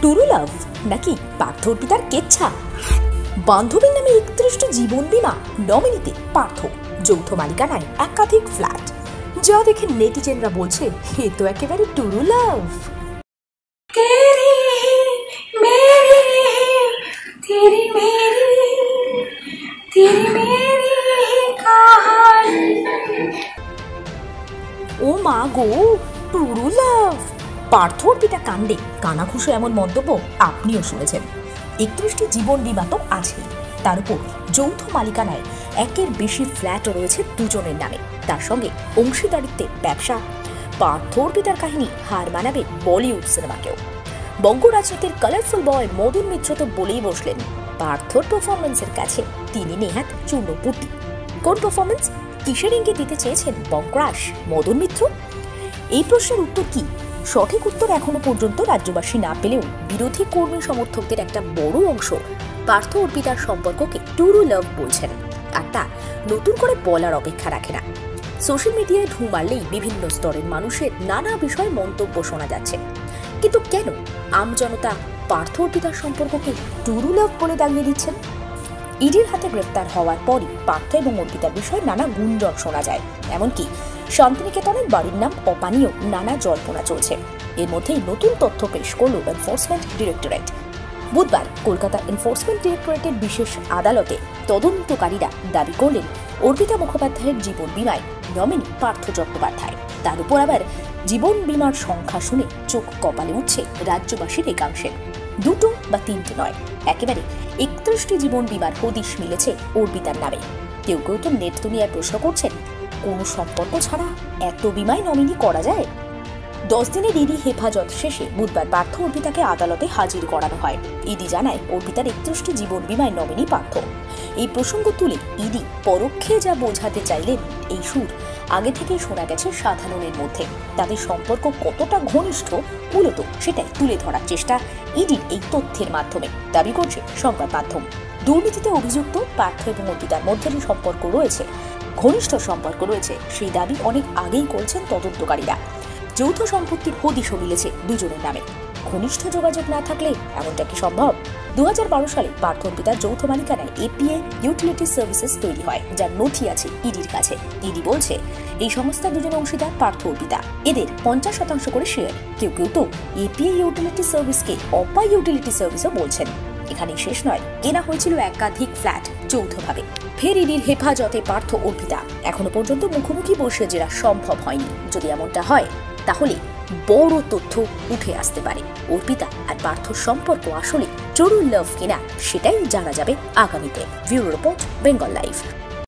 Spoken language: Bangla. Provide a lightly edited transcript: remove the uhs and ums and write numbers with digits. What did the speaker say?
টুরু লাভ নাকি পার্থ অর্পিতার কেচ্ছা? বান্ধবীর নামে 31টি জীবন বীমা, নমিনিতে পার্থ, যৌথ মালিকানায় একাধিক ফ্ল্যাট, যা দেখে নেটিজেনরা বলছে এ তো একেবারে টুরু লাভ। ও মা গো, টুরু লাভ! পার্থ অর্পিতা কাণ্ডে কানাঘুষো এমন মন্তব্য আপনিও শুনেছেন। 31টি জীবন বীমা তো আছেই, তার উপর যৌথ মালিকানায় একের বেশি ফ্ল্যাটও রয়েছে দুজনের নামে, তার সঙ্গে অংশীদারিত্বে ব্যবসা। পার্থ অর্পিতার কাহিনী হার মানাবে বলিউড সিনেমাকেও। বঙ্গ রাজনীতির কালারফুল বয় মদন মিত্র তো বলেই বসলেন, পার্থর পারফরমেন্সের কাছে তিনি নেহাত চূর্ণপুটি। কোন পারফরমেন্স, কিসের ইঙ্গিত দিতে চেয়েছেন বঙ্করাশ মদন মিত্র? এই প্রশ্নের উত্তর কি? সঠিক উত্তর এখনো পর্যন্ত রাজ্যবাসী না পেলেও বিরোধী কর্মী সমর্থকদের একটা বড় অংশ পার্থ অর্পিতার সম্পর্ককে টুরু লাভ বলছেন, আর তা নতুন করে বলার অপেক্ষা রাখে না। সোশ্যাল মিডিয়ায় ঢু মারলেই বিভিন্ন স্তরের মানুষের নানা বিষয়ে মন্তব্য শোনা যাচ্ছে, কিন্তু কেন আমজনতা পার্থ অর্পিতার সম্পর্ককে টুরু লাভ বলে দাঁড়িয়ে দিচ্ছেন? ইডির হাতে গ্রেফতার হওয়ার পরই পার্থ এবং অর্পিতার বিষয়ে নানা গুঞ্জন শোনা যায়, এমনকি শান্তিনিকেতনের বাড়ির নাম অপানীয় নানা জল্পনা চলছে। এর মধ্যেই নতুন তথ্য পেশ করল এনফোর্সমেন্ট ডিরেক্টরেট। বুধবার কলকাতা এনফোর্সমেন্ট ডিরেক্টরেটের বিশেষ আদালতে তদন্তকারীরা দাবি করলেন, অর্পিতা মুখোপাধ্যায়ের জীবন বীমায় নমিনি পার্থ চট্টোপাধ্যায়। তার উপর আবার জীবন বীমার সংখ্যা শুনে চোখ কপালে উঠছে রাজ্যবাসীর একাংশের। দুটো বা তিনটে নয়, একেবারে 31টি জীবন বীমার হদিশ মিলেছে অর্পিতার নামে। কেউ কেউ তো নেট দুনিয়ায় প্রশ্ন করছেন, কোনো সম্পর্ক ছাড়া এত বীমায় নমিনি করা যায়? 10 দিনের ইডি হেফাজত শেষে বুধবার পার্থ অর্পিতাকে আদালতে হাজির করানো হয়। ইডি জানায়, অর্পিতার 31টি জীবন বীমায় নমিনি পার্থ। এই প্রসঙ্গ তুলে ইডি পরোক্ষে যা বোঝাতে চাইলেন, এই সুর আগে থেকেই শোনা গেছে সাধারণের মধ্যে। তাদের সম্পর্ক কতটা ঘনিষ্ঠ মূলত সেটাই তুলে ধরার চেষ্টা ইডির এই তথ্যের মাধ্যমে, দাবি করছে সংবাদ মাধ্যম। দুর্নীতিতে অভিযুক্ত পার্থ এবং অর্পিতার মধ্যে যে সম্পর্ক রয়েছে, ঘনিষ্ঠ সম্পর্ক রয়েছে, সেই দাবি অনেক আগেই করেছেন তদন্তকারীরা। যৌথ সম্পত্তির হদিশও মিলেছে দুজনের নামে। ঘনিষ্ঠ যোগাযোগ না থাকলে এমনটা কি সম্ভব? 2012 সালে পার্থ অর্পিতার যৌথ মালিকানায় এপিএ ইউটিলিটি সার্ভিসেস তৈরি হয়, যার নথি আছে ইডির কাছে। ইডি বলছে, এই সংস্থা দুজন অংশীদার পার্থ অর্পিতা, এদের 50% করে শেয়ার। কেউ কেউ তো এপিএ ইউটিলিটি সার্ভিসকে অপা ইউটিলিটি সার্ভিসও বলছেন। এখানে শেষ নয়, কেনা হয়েছিল একাধিক ফ্ল্যাট যৌথভাবে। ফের ইডির হেফাজতে পার্থ অর্পিতা। এখনো পর্যন্ত মুখোমুখি বসে জেরা সম্ভব হয়নি। যদি এমনটা হয়, তাহলে বড় তথ্য উঠে আসতে পারে। অর্পিতা আর পার্থর সম্পর্ক আসলে টুরু লাভ কিনা, সেটাই জানা যাবে আগামীতে। Bureau report, Bengal live.